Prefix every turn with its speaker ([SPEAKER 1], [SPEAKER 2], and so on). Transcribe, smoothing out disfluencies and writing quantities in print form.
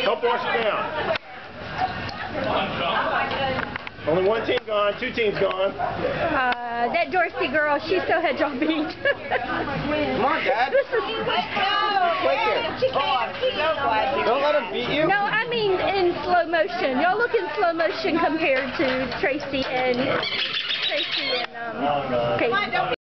[SPEAKER 1] Help wash it down. Only one team gone, two teams gone.
[SPEAKER 2] That Dorothy girl, she's so had y'all beat.
[SPEAKER 1] Come on, Dad.
[SPEAKER 2] This is...
[SPEAKER 1] Quick here. Don't let him beat you.
[SPEAKER 2] No, I mean in slow motion. Y'all look in slow motion compared to Tracy and Kate.